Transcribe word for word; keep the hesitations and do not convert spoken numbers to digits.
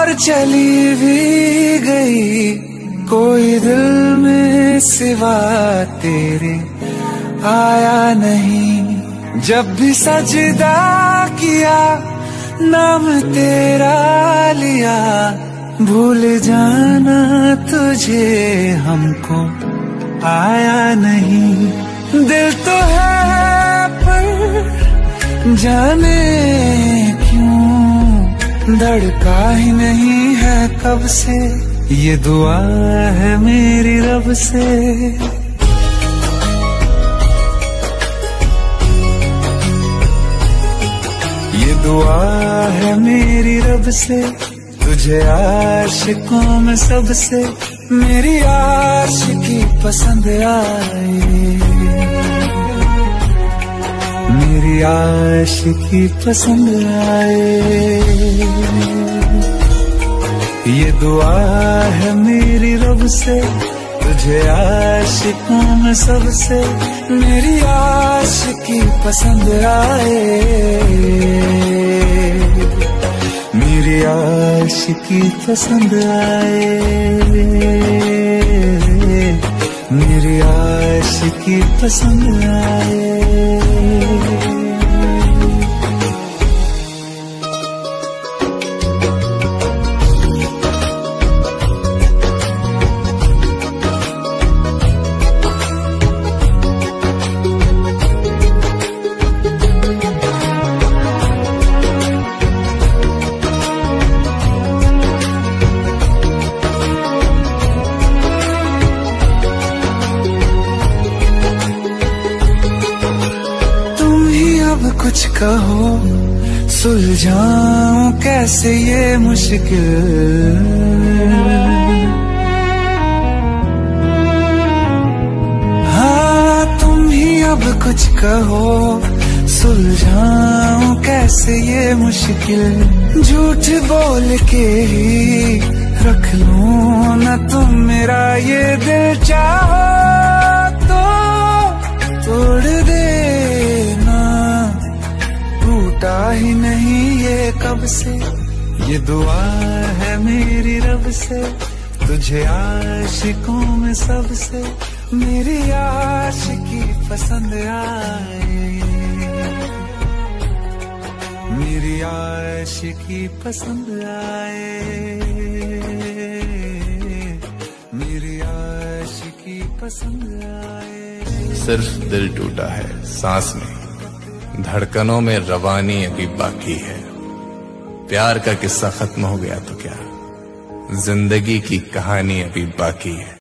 और चली भी गई, कोई दिल में सिवा तेरे आया नहीं। जब भी सजदा किया नाम तेरा लिया, भूल जाना तुझे हमको आया नहीं। दिल तो है पर जाने क्यों धड़का ही नहीं है कब से, ये दुआ है मेरी रब से। ये दुआ है मेरी रब से, तुझे आशिकों में सबसे मेरी आशिकी पसंद आए, मेरी आशिकी पसंद आए। ये दुआ है मेरी रब से, तुझे आशिकों में सबसे मेरी आशिकी पसंद आए, मेरी आशिकी पसंद आए, मेरी आशिकी पसंद आए। कुछ कहो सुलझाऊं कैसे ये मुश्किल, हाँ तुम ही अब कुछ कहो सुलझाऊं कैसे ये मुश्किल। झूठ बोल के ही रख लूं न तुम मेरा ये दिल, चाहो तो तोड़ देना, टूटा ही नहीं ये कब से। ये दुआ है मेरी रब से, तुझे आशिकों में सबसे मेरी आशिकी पसंद आए, मेरी आशिकी पसंद आए, मेरी आशिकी पसंद आए। सिर्फ दिल टूटा है सांस में, धड़कनों में रवानी अभी बाकी है। प्यार का किस्सा खत्म हो गया तो क्या, जिंदगी की कहानी अभी बाकी है।